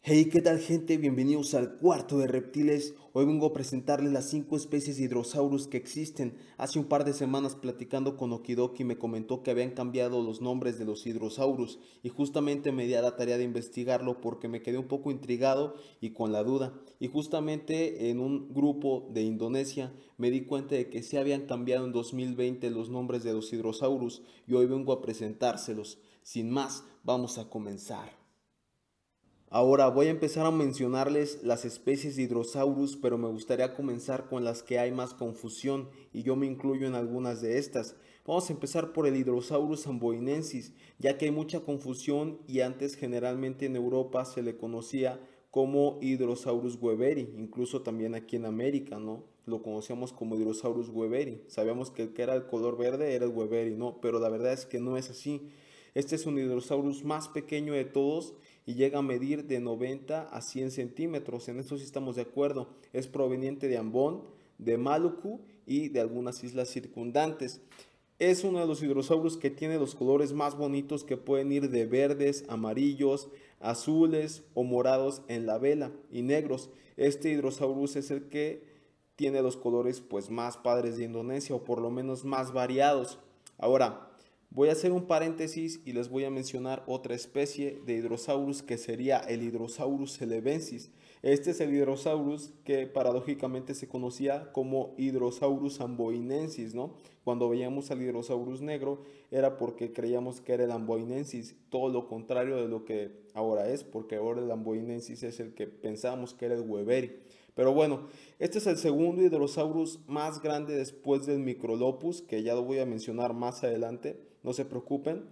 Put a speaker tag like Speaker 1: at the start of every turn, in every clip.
Speaker 1: Hey, ¿qué tal gente? Bienvenidos al cuarto de reptiles. Hoy vengo a presentarles las 5 especies de hidrosaurus que existen. Hace un par de semanas platicando con Okidoki me comentó que habían cambiado los nombres de los hidrosaurus y justamente me di a la tarea de investigarlo porque me quedé un poco intrigado y con la duda. Y justamente en un grupo de Indonesia me di cuenta de que se habían cambiado en 2020 los nombres de los hidrosaurus y hoy vengo a presentárselos. Sin más, vamos a comenzar. Ahora voy a empezar a mencionarles las especies de Hydrosaurus, pero me gustaría comenzar con las que hay más confusión y yo me incluyo en algunas de estas. Vamos a empezar por el Hydrosaurus amboinensis, ya que hay mucha confusión y antes generalmente en Europa se le conocía como Hydrosaurus weberi, incluso también aquí en América, ¿no? Lo conocíamos como Hydrosaurus weberi. Sabíamos que el que era el color verde era el weberi, ¿no? Pero la verdad es que no es así. Este es un Hydrosaurus más pequeño de todos y llega a medir de 90 a 100 centímetros. En esto sí estamos de acuerdo. Es proveniente de Ambon, de Maluku y de algunas islas circundantes. Es uno de los hidrosaurus que tiene los colores más bonitos que pueden ir de verdes, amarillos, azules o morados en la vela y negros. Este hidrosaurus es el que tiene los colores pues más padres de Indonesia o por lo menos más variados. Ahora, voy a hacer un paréntesis y les voy a mencionar otra especie de Hydrosaurus que sería el Hydrosaurus celebensis. Este es el Hydrosaurus que paradójicamente se conocía como Hydrosaurus amboinensis, ¿no? Cuando veíamos al Hydrosaurus negro era porque creíamos que era el amboinensis, todo lo contrario de lo que ahora es, porque ahora el amboinensis es el que pensábamos que era el Weberi. Pero bueno, este es el segundo Hydrosaurus más grande después del Microlopus, que ya lo voy a mencionar más adelante, no se preocupen.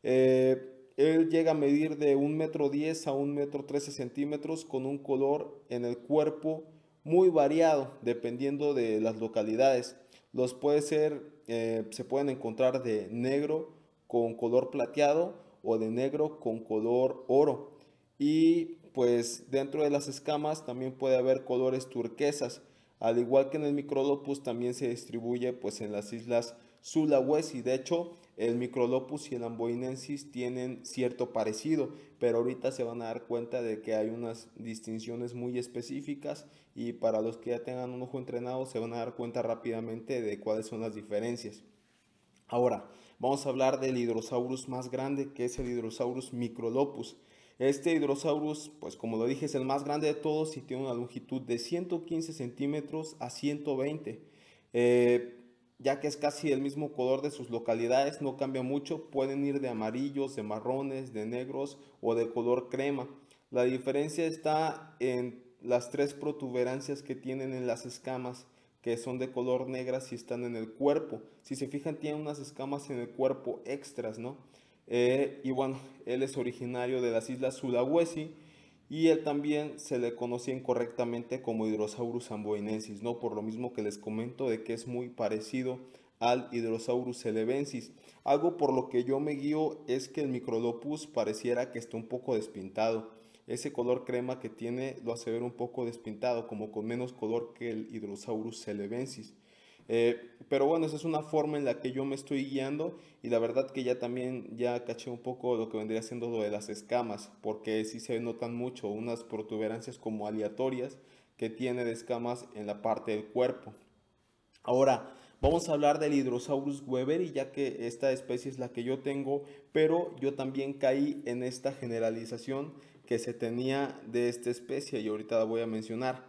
Speaker 1: Él llega a medir de 1,10 m a 1,13 m con un color en el cuerpo muy variado, dependiendo de las localidades. Se pueden encontrar de negro con color plateado o de negro con color oro. Y pues dentro de las escamas también puede haber colores turquesas. Al igual que en el Microlopus también se distribuye pues en las islas Sulawesi. De hecho, el Microlopus y el Amboinensis tienen cierto parecido, pero ahorita se van a dar cuenta de que hay unas distinciones muy específicas y para los que ya tengan un ojo entrenado se van a dar cuenta rápidamente de cuáles son las diferencias. Ahora, vamos a hablar del Hydrosaurus más grande, que es el Hydrosaurus Microlopus. Este Hydrosaurus, pues como lo dije, es el más grande de todos y tiene una longitud de 115 centímetros a 120. Ya que es casi el mismo color de sus localidades, no cambia mucho, pueden ir de amarillos, de marrones, de negros o de color crema. La diferencia está en las tres protuberancias que tienen en las escamas, que son de color negras y están en el cuerpo. Si se fijan, tiene unas escamas en el cuerpo extras, ¿no? Y bueno, él es originario de las islas Sulawesi y él también se le conocía incorrectamente como Hydrosaurus amboinensis, ¿no? Por lo mismo que les comento de que es muy parecido al Hydrosaurus celebensis. Algo por lo que yo me guío es que el Microlopus pareciera que está un poco despintado. Ese color crema que tiene lo hace ver un poco despintado, como con menos color que el Hydrosaurus celebensis. Pero bueno, esa es una forma en la que yo me estoy guiando y la verdad que ya también ya caché un poco lo que vendría siendo lo de las escamas, porque sí se notan mucho unas protuberancias como aleatorias que tiene de escamas en la parte del cuerpo. Ahora, vamos a hablar del Hydrosaurus weberi, ya que esta especie es la que yo tengo, pero yo también caí en esta generalización que se tenía de esta especie y ahorita la voy a mencionar.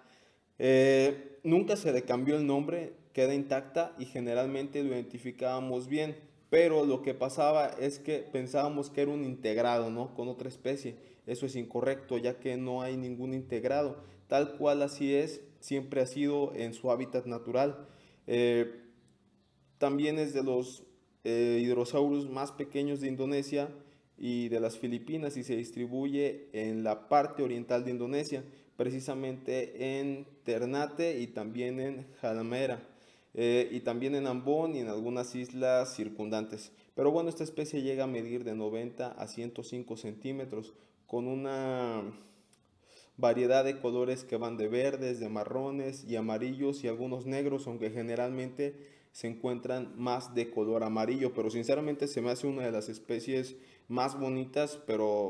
Speaker 1: Nunca se le cambió el nombre, queda intacta y generalmente lo identificábamos bien, pero lo que pasaba es que pensábamos que era un integrado, ¿no? Con otra especie. Eso es incorrecto, ya que no hay ningún integrado. Tal cual así es, siempre ha sido en su hábitat natural. Eh, También es de los hidrosaurus más pequeños de Indonesia y de las Filipinas y se distribuye en la parte oriental de Indonesia, precisamente en Ternate y también en Halmahera, y también en Ambon y en algunas islas circundantes. Pero bueno, esta especie llega a medir de 90 a 105 centímetros con una variedad de colores que van de verdes, de marrones y amarillos y algunos negros, aunque generalmente se encuentran más de color amarillo, pero sinceramente se me hace una de las especies más bonitas, pero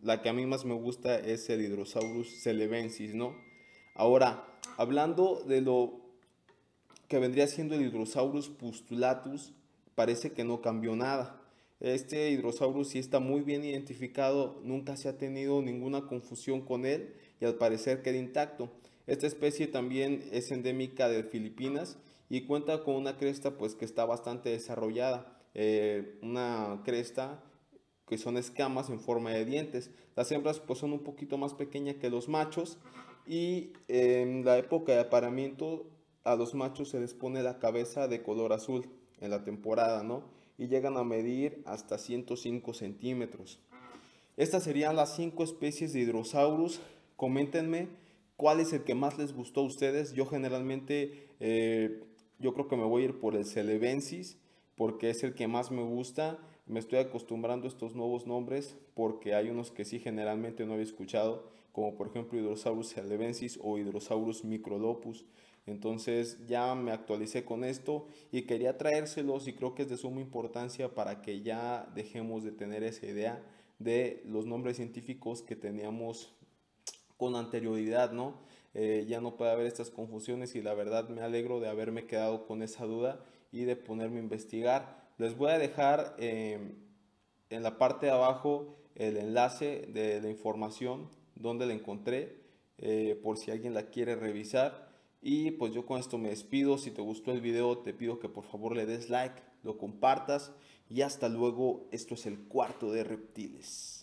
Speaker 1: la que a mí más me gusta es el Hydrosaurus celebensis, ¿no? Ahora, hablando de lo que vendría siendo el Hydrosaurus pustulatus, parece que no cambió nada. Este Hydrosaurus sí está muy bien identificado, nunca se ha tenido ninguna confusión con él y al parecer queda intacto. Esta especie también es endémica de Filipinas y cuenta con una cresta pues que está bastante desarrollada, una cresta que son escamas en forma de dientes. Las hembras pues son un poquito más pequeñas que los machos y en la época de apareamiento a los machos se les pone la cabeza de color azul en la temporada, ¿no? Y llegan a medir hasta 105 centímetros. Estas serían las 5 especies de hidrosaurus. Coméntenme cuál es el que más les gustó a ustedes. Yo generalmente, yo creo que me voy a ir por el celebensis porque es el que más me gusta. Me estoy acostumbrando a estos nuevos nombres porque hay unos que sí generalmente no había escuchado, como por ejemplo Hydrosaurus celebensis o Hydrosaurus microlopus. Entonces ya me actualicé con esto y quería traérselos y creo que es de suma importancia para que ya dejemos de tener esa idea de los nombres científicos que teníamos con anterioridad, ¿no? Ya no puede haber estas confusiones y la verdad me alegro de haberme quedado con esa duda y de ponerme a investigar. Les voy a dejar en la parte de abajo el enlace de la información donde la encontré, por si alguien la quiere revisar. Y pues yo con esto me despido. Si te gustó el video, te pido que por favor le des like, lo compartas y hasta luego. Esto es el cuarto de reptiles.